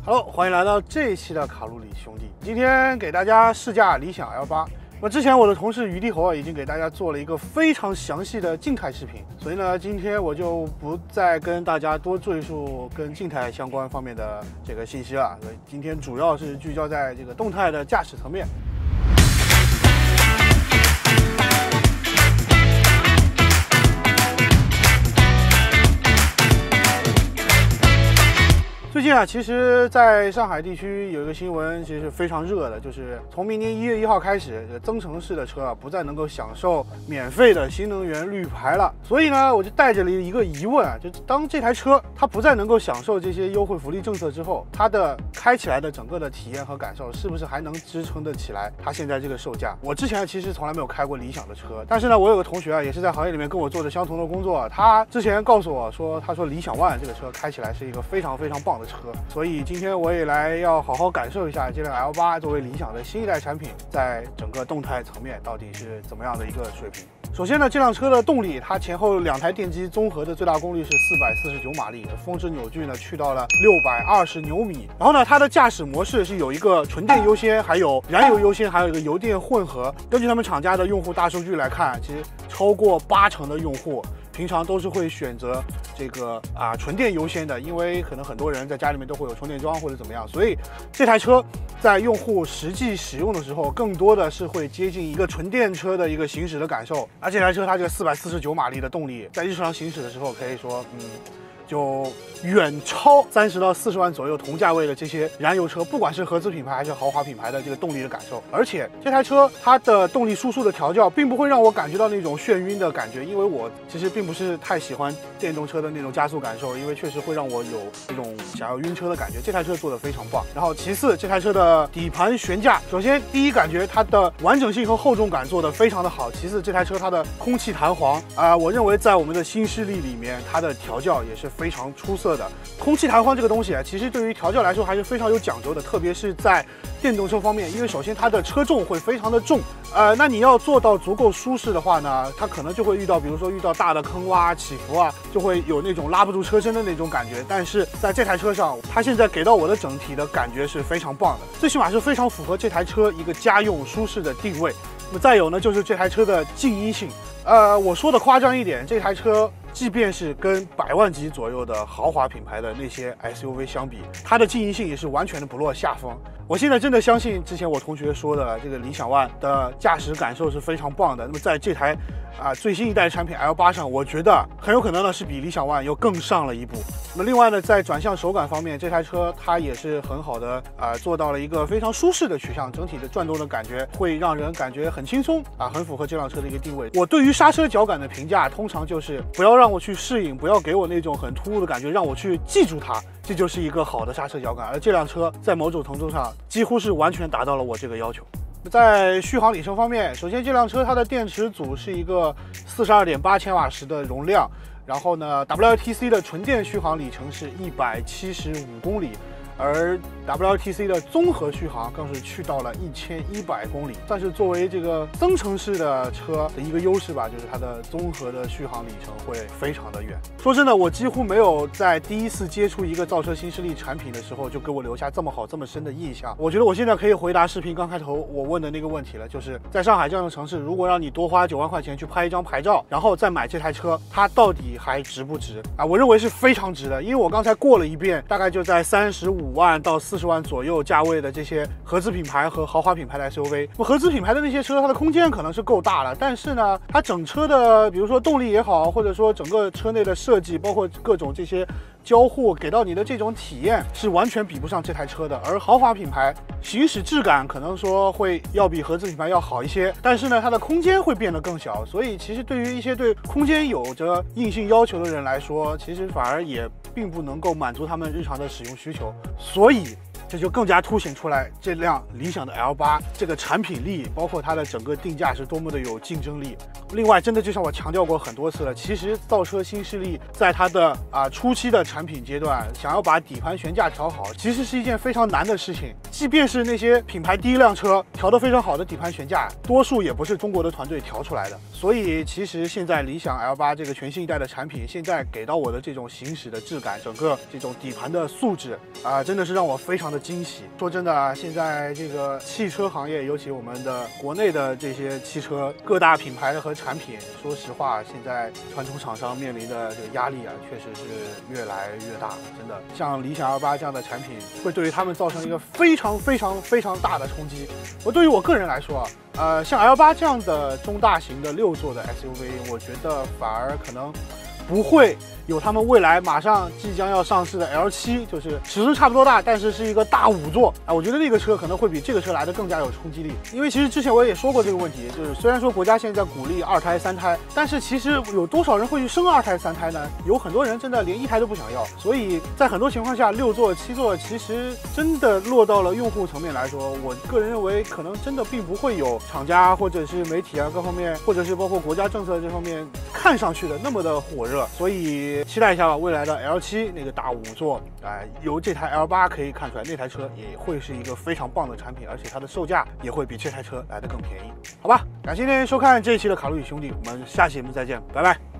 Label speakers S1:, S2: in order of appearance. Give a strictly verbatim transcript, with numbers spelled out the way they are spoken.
S1: Hello， 欢迎来到这一期的卡路里兄弟。今天给大家试驾理想 L 八。那么之前我的同事余地侯已经给大家做了一个非常详细的静态视频，所以呢，今天我就不再跟大家多赘述跟静态相关方面的这个信息了。所以今天主要是聚焦在这个动态的驾驶层面。 最近啊，其实在上海地区有一个新闻，其实是非常热的，就是从明年一月一号开始，增程式的车啊不再能够享受免费的新能源绿牌了。所以呢，我就带着了一个疑问啊，就当这台车它不再能够享受这些优惠福利政策之后，它的开起来的整个的体验和感受，是不是还能支撑得起来它现在这个售价？我之前其实从来没有开过理想的车，但是呢，我有个同学啊，也是在行业里面跟我做着相同的工作，他之前告诉我说，他说理想 ONE 这个车开起来是一个非常非常棒的车。 所以今天我也来要好好感受一下这辆 L 八作为理想的新一代产品，在整个动态层面到底是怎么样的一个水平。首先呢，这辆车的动力，它前后两台电机综合的最大功率是四百四十九马力，峰值扭矩呢去到了六百二十牛米。然后呢，它的驾驶模式是有一个纯电优先，还有燃油优先，还有一个油电混合。根据他们厂家的用户大数据来看，其实超过八成的用户 平常都是会选择这个啊纯电优先的，因为可能很多人在家里面都会有充电桩或者怎么样，所以这台车在用户实际使用的时候，更多的是会接近一个纯电车的一个行驶的感受。而这台车它这个四百四十九马力的动力，在日常行驶的时候，可以说嗯。 就远超三十到四十万左右同价位的这些燃油车，不管是合资品牌还是豪华品牌的这个动力的感受。而且这台车它的动力输出的调教，并不会让我感觉到那种眩晕的感觉，因为我其实并不是太喜欢电动车的那种加速感受，因为确实会让我有这种想要晕车的感觉。这台车做的非常棒。然后其次，这台车的底盘悬架，首先第一感觉它的完整性和厚重感做的非常的好。其次，这台车它的空气弹簧啊、呃，我认为在我们的新势力里面，它的调教也是 非常出色的。空气弹簧这个东西啊，其实对于调教来说还是非常有讲究的，特别是在电动车方面，因为首先它的车重会非常的重，呃，那你要做到足够舒适的话呢，它可能就会遇到，比如说遇到大的坑洼、起伏啊，就会有那种拉不住车身的那种感觉。但是在这台车上，它现在给到我的整体的感觉是非常棒的，最起码是非常符合这台车一个家用舒适的定位。那么再有呢，就是这台车的静音性，呃，我说的夸张一点，这台车 即便是跟百万级左右的豪华品牌的那些 S U V 相比，它的静音性也是完全的不落下风。我现在真的相信之前我同学说的这个理想 ONE 的驾驶感受是非常棒的。那么在这台啊最新一代产品 L 八上，我觉得很有可能呢是比理想 ONE 又更上了一步。那么另外呢，在转向手感方面，这台车它也是很好的啊做到了一个非常舒适的取向，整体的转动的感觉会让人感觉很轻松啊，很符合这辆车的一个定位。我对于刹车脚感的评价通常就是不要让我去适应，不要给我那种很突兀的感觉，让我去记住它，这就是一个好的刹车脚感。而这辆车在某种程度上几乎是完全达到了我这个要求。 在续航里程方面，首先这辆车它的电池组是一个四十二点八千瓦时的容量，然后呢 ，W L T C 的纯电续航里程是一百七十五公里，而 W L T C 的综合续航更是去到了一千一百公里，算是作为这个增程式的车的一个优势吧，就是它的综合的续航里程会非常的远。说真的，我几乎没有在第一次接触一个造车新势力产品的时候就给我留下这么好、这么深的印象。我觉得我现在可以回答视频刚开头我问的那个问题了，就是在上海这样的城市，如果让你多花九万块钱去拍一张牌照，然后再买这台车，它到底还值不值啊？我认为是非常值的，因为我刚才过了一遍，大概就在三十五万到四十万左右价位的这些合资品牌和豪华品牌的 S U V。那么合资品牌的那些车，它的空间可能是够大了，但是呢，它整车的比如说动力也好，或者说整个车内的设计，包括各种这些 交互给到你的这种体验是完全比不上这台车的，而豪华品牌行驶质感可能说会要比合资品牌要好一些，但是呢，它的空间会变得更小，所以其实对于一些对空间有着硬性要求的人来说，其实反而也并不能够满足他们日常的使用需求。所以这就更加凸显出来这辆理想的 L 八这个产品力，包括它的整个定价是多么的有竞争力。另外，真的就像我强调过很多次了，其实造车新势力在它的啊初期的产品阶段，想要把底盘悬架调好，其实是一件非常难的事情。即便是那些品牌第一辆车调得非常好的底盘悬架，多数也不是中国的团队调出来的。所以，其实现在理想 L 八这个全新一代的产品，现在给到我的这种行驶的质感，整个这种底盘的素质啊、呃，真的是让我非常的惊喜。说真的啊，现在这个汽车行业，尤其我们的国内的这些汽车各大品牌的和产品，说实话，现在传统厂商面临的这个压力啊，确实是越来越大。真的，像理想 L 八这样的产品，会对于他们造成一个非常非常非常大的冲击。我对于我个人来说啊，呃，像 L 八这样的中大型的六座的 S U V， 我觉得反而可能不会有他们未来马上即将要上市的 L 七，就是尺寸差不多大，但是是一个大五座啊。我觉得那个车可能会比这个车来的更加有冲击力。因为其实之前我也说过这个问题，就是虽然说国家现在在鼓励二胎、三胎，但是其实有多少人会去生二胎、三胎呢？有很多人真的连一胎都不想要。所以在很多情况下，六座、七座其实真的落到了用户层面来说，我个人认为可能真的并不会有厂家或者是媒体啊各方面，或者是包括国家政策这方面看上去的那么的火热。所以期待一下吧，未来的 L 七那个大五座，哎、呃，由这台 L 八可以看出来，那台车也会是一个非常棒的产品，而且它的售价也会比这台车来得更便宜，好吧？感谢您收看这一期的卡路里兄弟，我们下期节目再见，拜拜。